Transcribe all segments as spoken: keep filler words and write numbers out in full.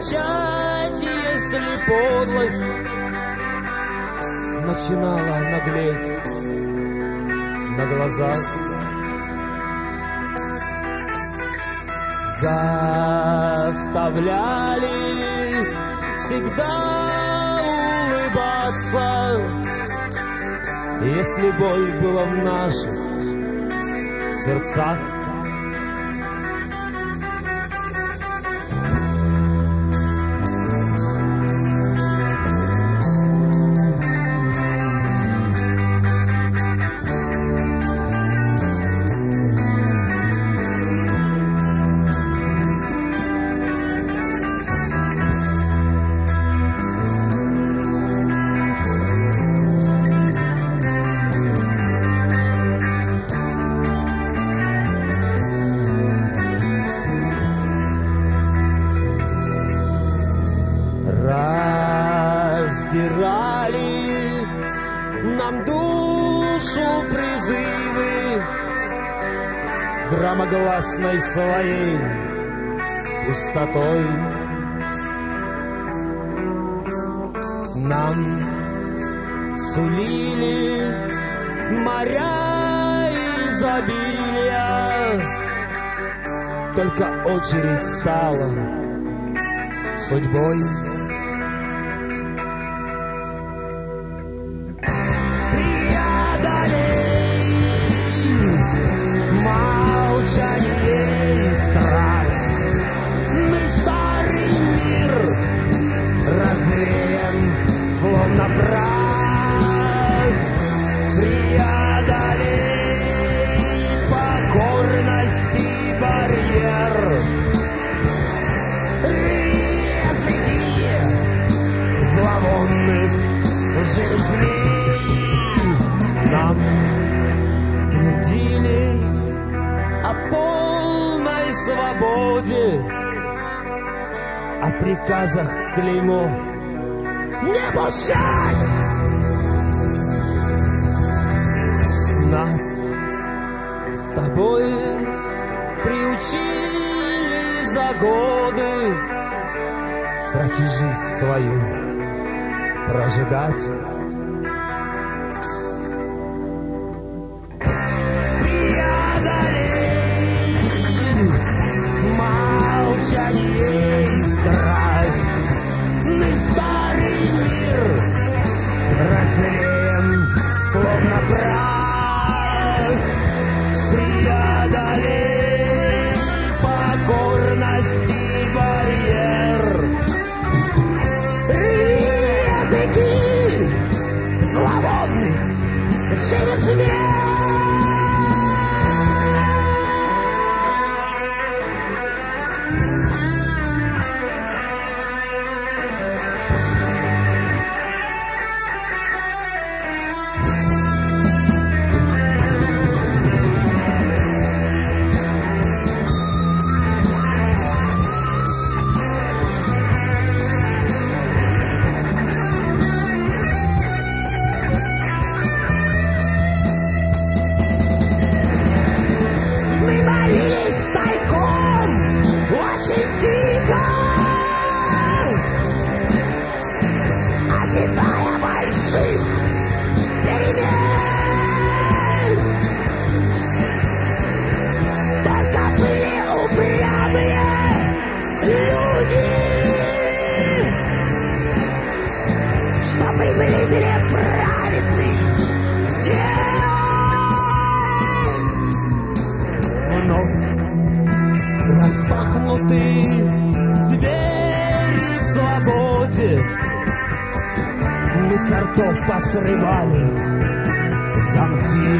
молчать, если подлость начинала наглеть на глазах. Заставляли всегда улыбаться, если боль была в наших сердцах. Раздирали нам душу призывы громогласной своей пустотой. Нам сулили моря изобилия, только очередь стала судьбой. Словно прах, преодолей покорности барьер. Языки зловонных жизней нам твердили о полной свободе, о приказах клеймо не пущать. Нас с тобой приучили за годы страхи жизнь свою прожигать. Преодолей молчание и страх. Мы старый мир разлем, словно прах. Преодолей покорности барьер. Языки зловонных живых змей. Ожидая больших перемен, только были упрямые люди, что приблизили праведный день. Вновь распахнуты двери к свободе. Мы с ртов посрывали замки.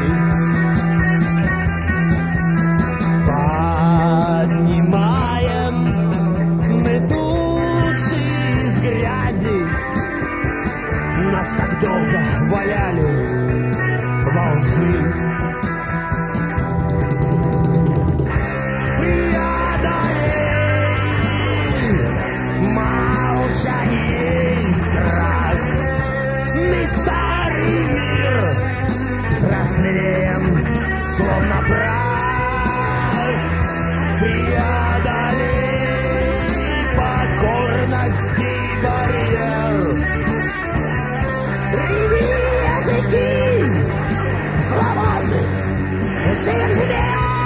Поднимаем мы души из грязи. Нас так долго валяли во лжи. Преодолей молчание и страх. Мы старый мир разлем, словно прах. Преодолей покорно языки свободны, живем себе.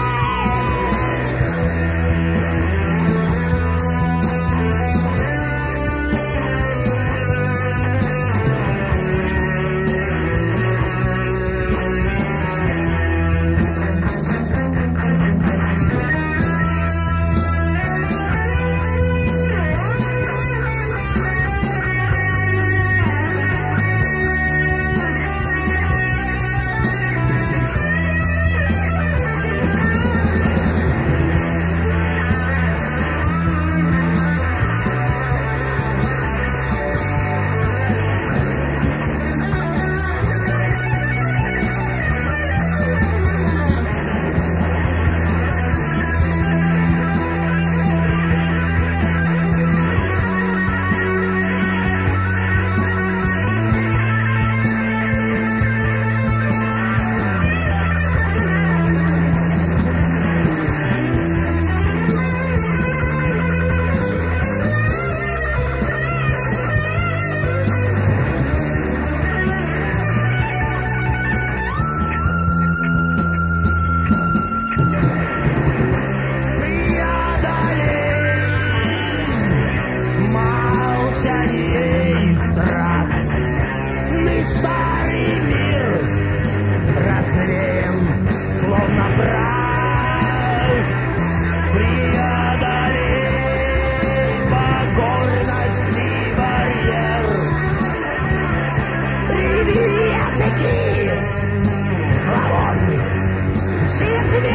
И страх, мы старый мир развеем, словно прах. Преодолей покорности барьер, рви языки свободны, живи себе.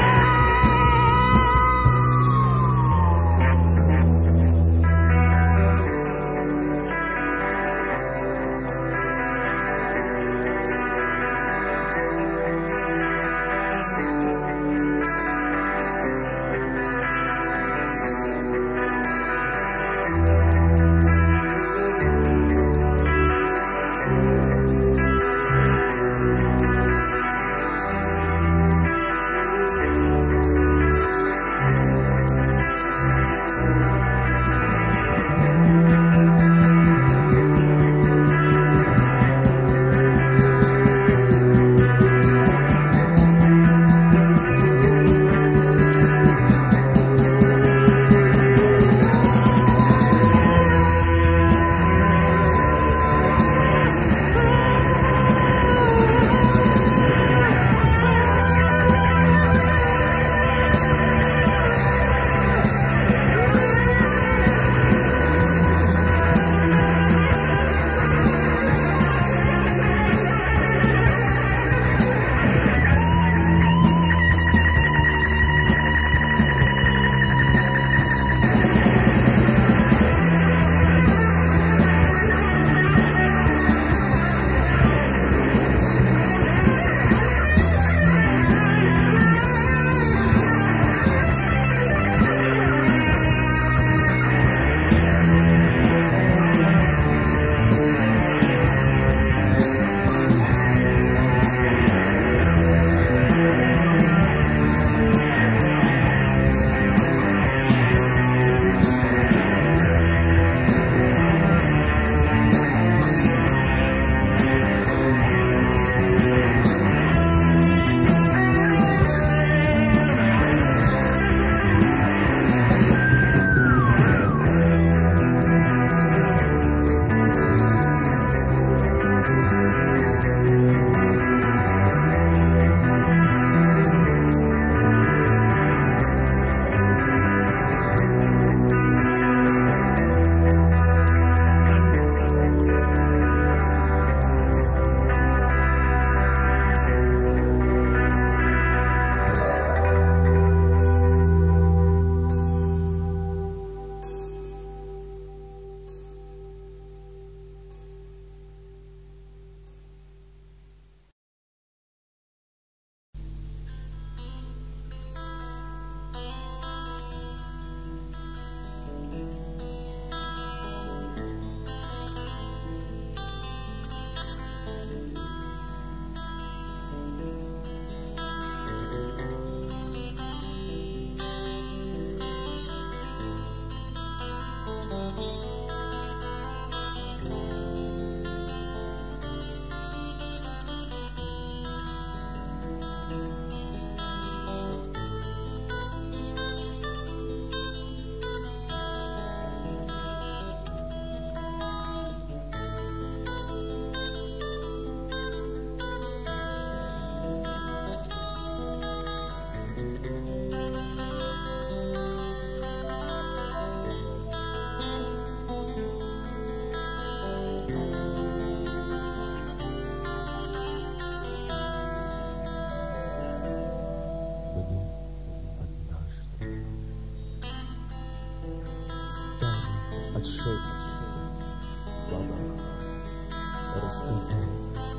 отшедший монах рассказал,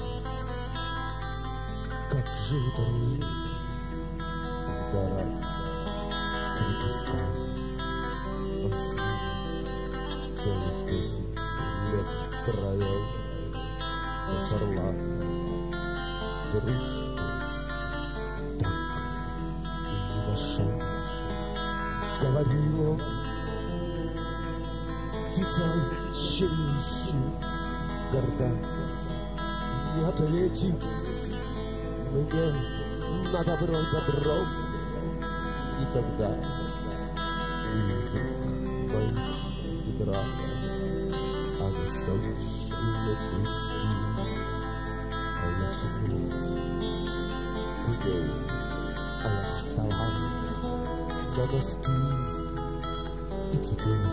как живут орлы в горах среди скал. Он с ними целых десять лет провел, но с орла дружбы так и не нашел. Говорил он, птица челюстью горда, не ответит мне на добро добром никогда. Язык мой не брал, а не сочные куски, а я тянулся к ней, а я вставал на носки. И теперь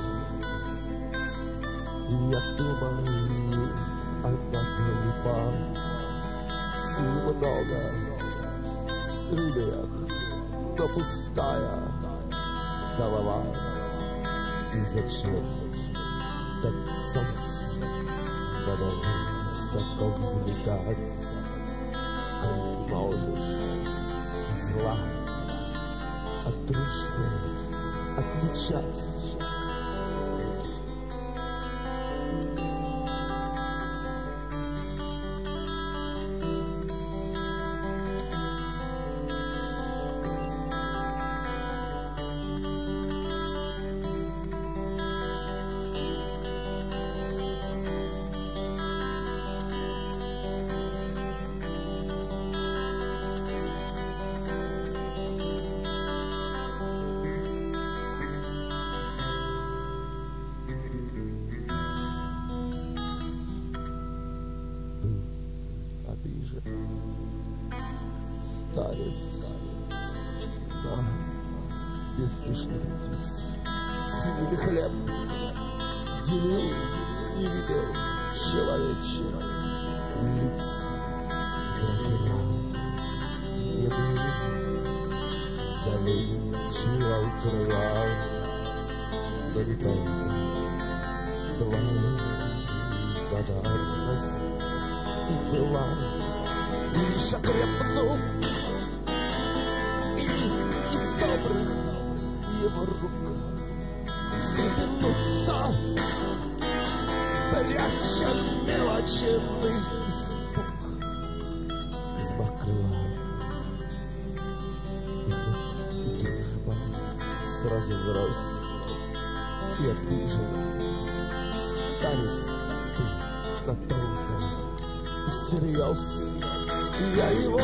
я думаю, она глупа, сил много в крыльях, но пустая голова. И зачем так солнце надо высоко взлетать, коль не можешь зла от дружбы отличать? Старец на бездушных птиц с ними хлеб делил, не видел человечьих лиц. В драке раунд не был, залечивал, укрывал, но не только благодарность и была лишь окрепнул, и из добрых его рук встрепенутся, пряча мелочный испуг. Взмах крыла, и хоть и дружба сразу врозь, и обижен старец ты надолго и всерьез. Я его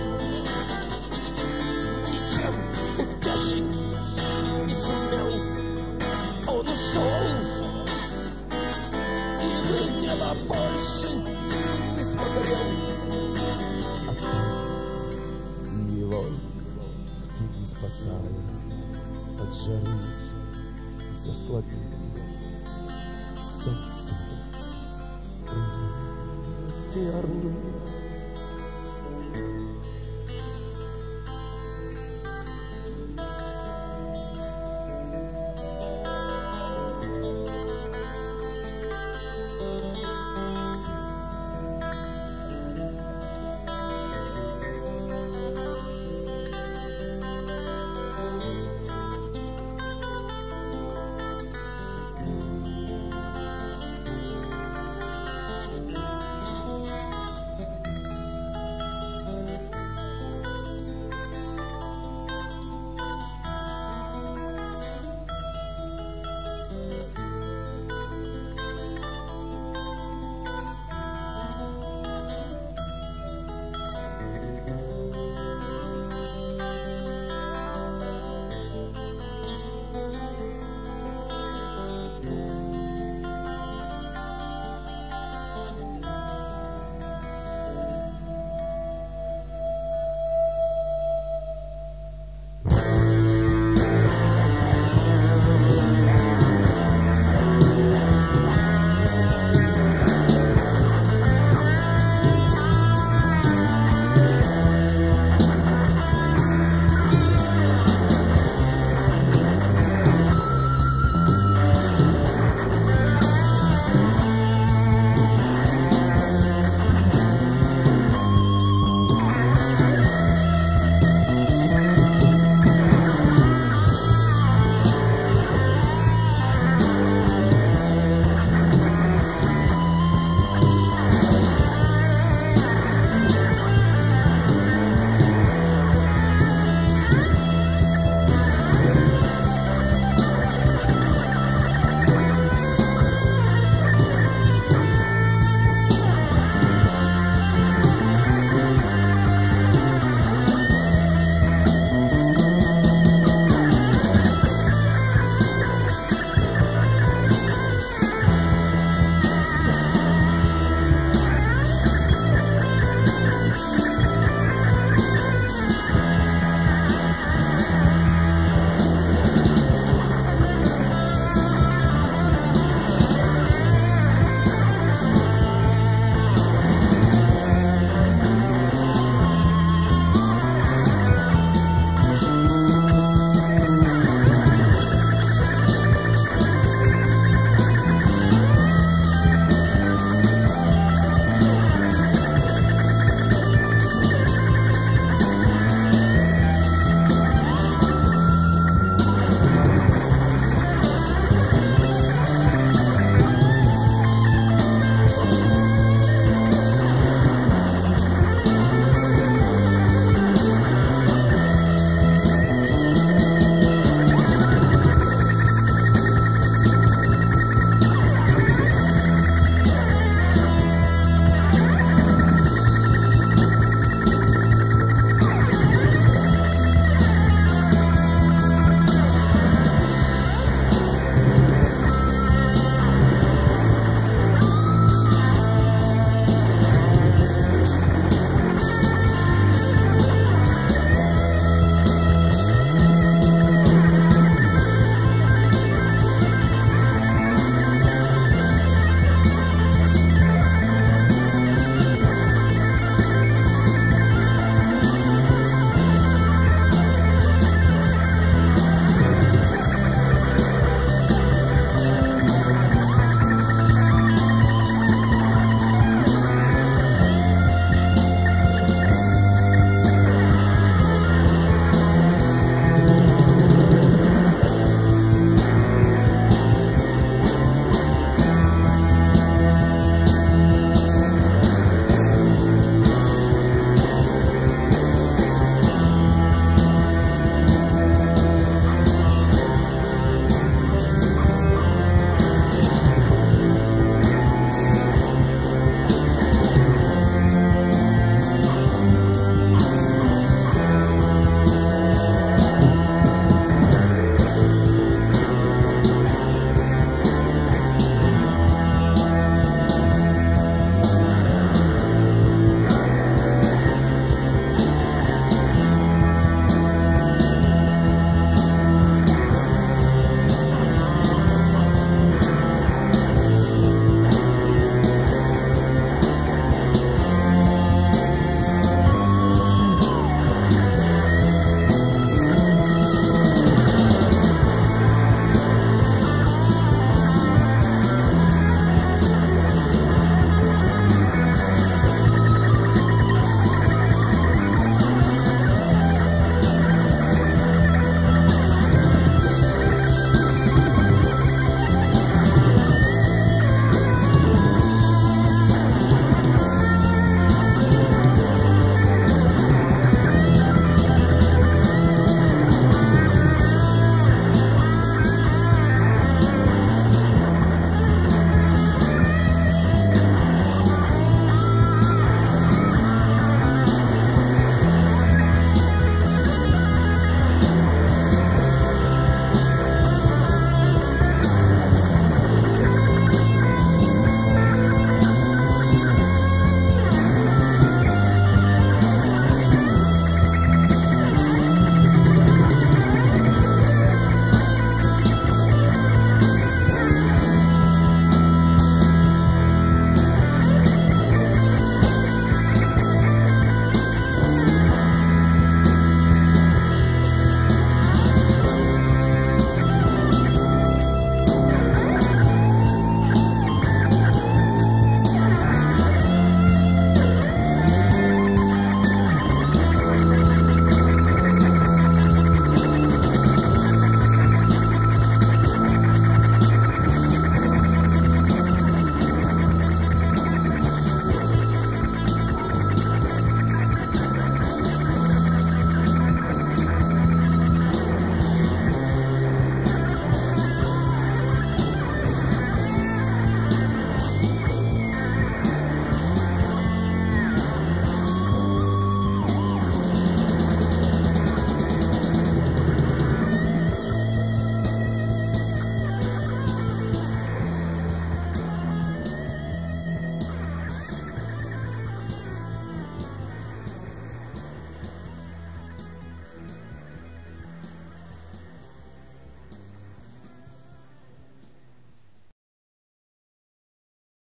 ничем утешить не сумел. Он ушел и в небо больше не смотрел. А там его в тени спасая от жары заслонил солнце крыльями орлы.